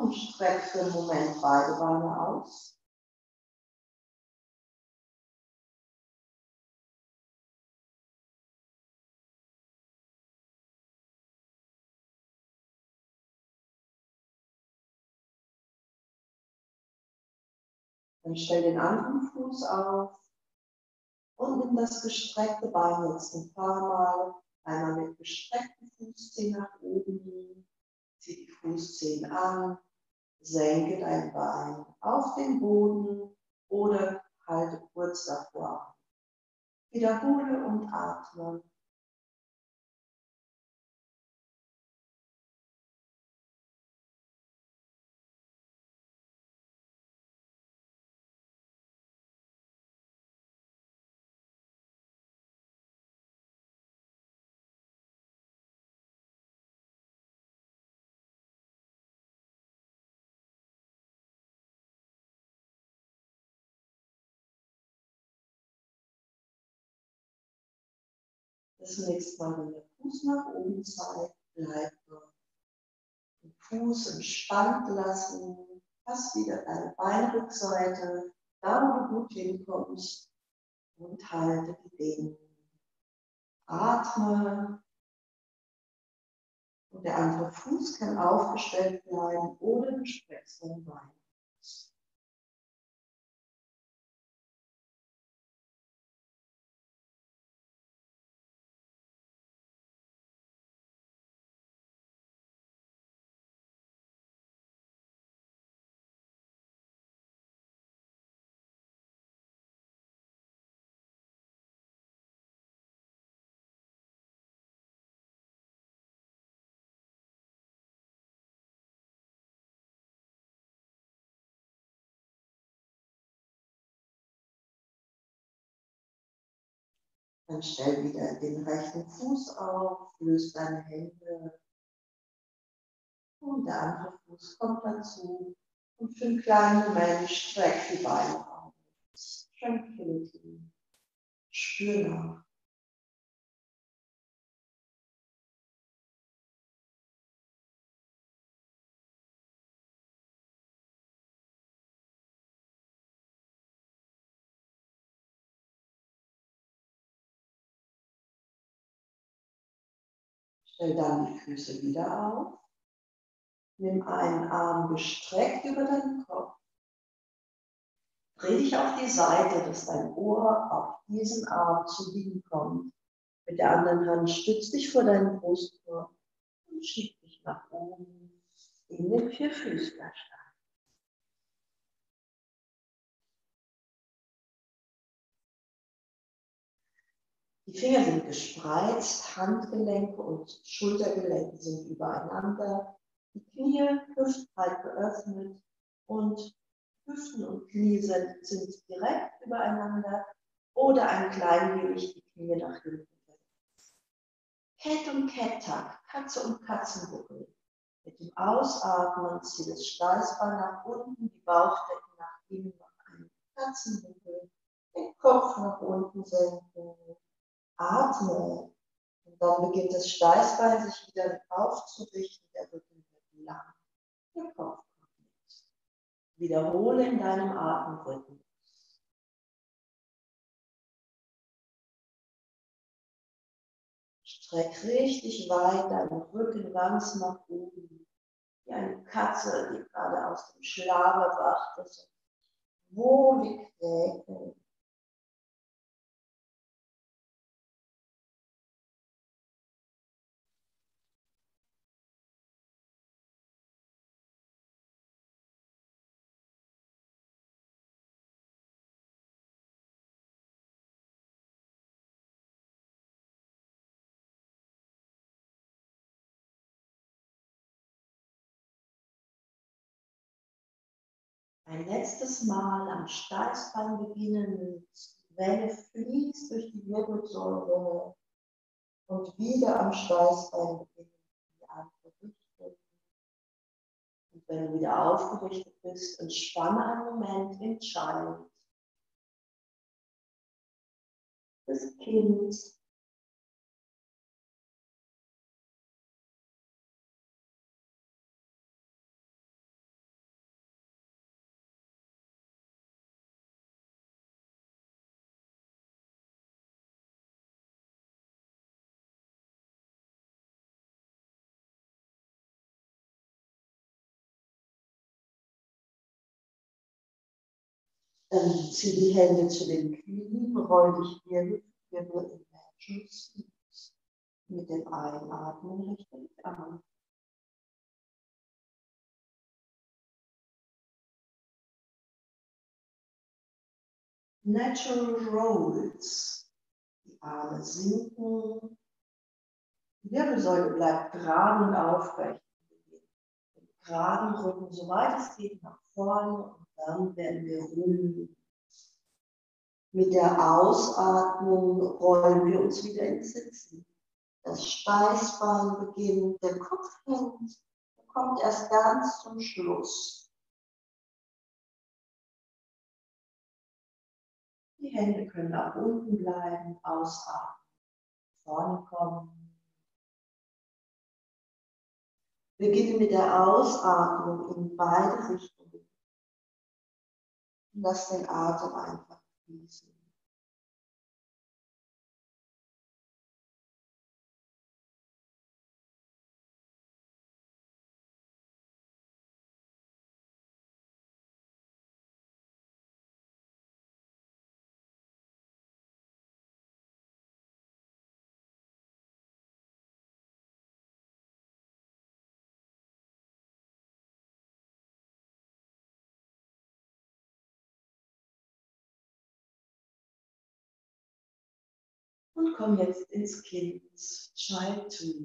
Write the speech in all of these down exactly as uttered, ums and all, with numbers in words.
Und streck für einen Moment beide Beine aus. Dann stell den anderen Fuß auf und nimm das gestreckte Bein jetzt ein paar Mal. Einmal mit gestreckten Fußzehen nach oben, zieh die Fußzehen an, senke dein Bein auf den Boden oder halte kurz davor an. Wiederhole und atme. Das nächste Mal, wenn der Fuß nach oben zeigt, bleib dort. Den Fuß entspannt lassen, fass wieder deine Beinrückseite, da wo du gut hinkommst und halte die Dehnung. Atme und der andere Fuß kann aufgestellt bleiben oder du streckst dein Bein. Dann stell wieder den rechten Fuß auf, löse deine Hände und der andere Fuß kommt dazu. Und für einen kleinen Moment streck die Beine aus. Tranquility. Spür nach. Stell dann die Füße wieder auf. Nimm einen Arm gestreckt über deinen Kopf. Dreh dich auf die Seite, dass dein Ohr auf diesen Arm zu liegen kommt. Mit der anderen Hand stütz dich vor deinen Brustkorb und schieb dich nach oben in den Vierfüßlerstand. Die Finger sind gespreizt, Handgelenke und Schultergelenke sind übereinander. Die Knie hüftbreit geöffnet und Hüften und Knie sind, sind direkt übereinander oder ein klein wenig die Knie nach hinten. Cat und Cat-Tuck, Katze und Katzenbuckel. Mit dem Ausatmen zieh das Steißbein nach unten, die Bauchdecke nach innen, noch einen Katzenbuckel, den Kopf nach unten senken. Atme. Und dann beginnt das Steißbein sich wieder aufzurichten, der Rücken wird lang, der Kopf kommt mit. Wiederhole in deinem Atemrhythmus. Streck richtig weit deinen Rücken ganz nach oben, wie eine Katze, die gerade aus dem Schlaf erwacht ist. Wohlig quäken. Ein letztes Mal am Steißbein beginnen. Die Welle fließt durch die Wirbelsäule und wieder am Steißbein beginnen. Die andere Richtung. Und wenn du wieder aufgerichtet bist, entspanne einen Moment in Child. Das Kind. Dann zieh die Hände zu den Knien, roll dich Wirbel für Wirbel in Natural Sleeps. Mit dem Einatmen richte dich auf. Natural Rolls. Die Arme sinken. Die Wirbelsäule bleibt gerade und aufrecht. Mit geradem Rücken, soweit es geht, nach vorne und dann werden wir ruhen. Mit der Ausatmung rollen wir uns wieder ins Sitzen. Das Steißbein beginnt, der Kopf hängt, er kommt erst ganz zum Schluss. Die Hände können nach unten bleiben, ausatmen, vorne kommen. Beginne mit der Ausatmung in beide Richtungen. Lass den Atem einfach fließen. Und komm jetzt ins Kind, Child Two.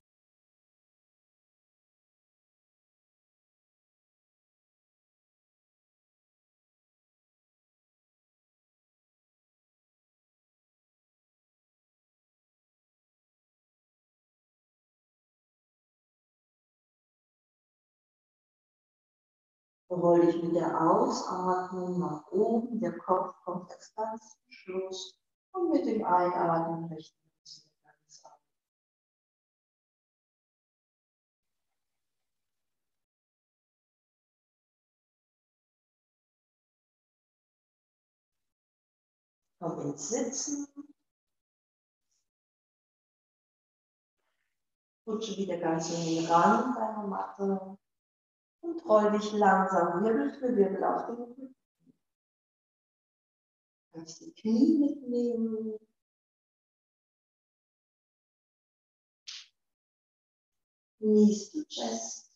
Roll dich mit der Ausatmung nach oben, der Kopf kommt erst ganz zum Schluss und mit dem Einatmen richten wir uns wieder ganz auf. Komm ins Sitzen, rutsche wieder ganz in den Rand deiner Matte und roll dich langsam Wirbel für Wirbel auf den Rücken. Du kannst die Knie mitnehmen. Knees to chest.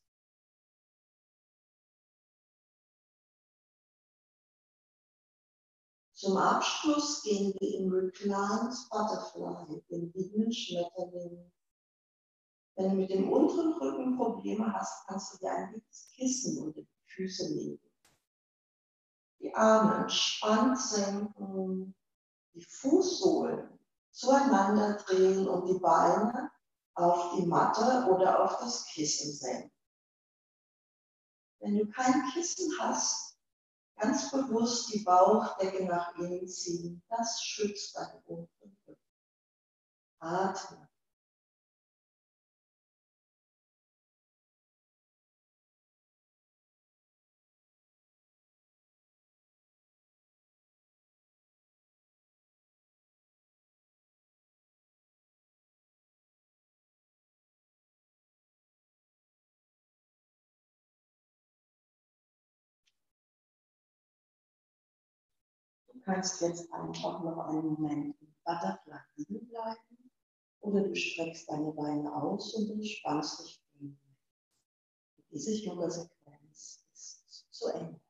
Zum Abschluss gehen wir in Reclined Butterfly, den liegenden Schmetterling. Wenn du mit dem unteren Rücken Probleme hast, kannst du dir ein dickes Kissen unter die Füße legen. Die Arme entspannt senken, die Fußsohlen zueinander drehen und die Beine auf die Matte oder auf das Kissen senken. Wenn du kein Kissen hast, ganz bewusst die Bauchdecke nach innen ziehen. Das schützt deinen unteren Rücken. Atme. Du kannst jetzt einfach noch einen Moment im Butterfly liegen bleiben oder du streckst deine Beine aus und entspannst dich. Diese Yoga-Sequenz ist zu Ende.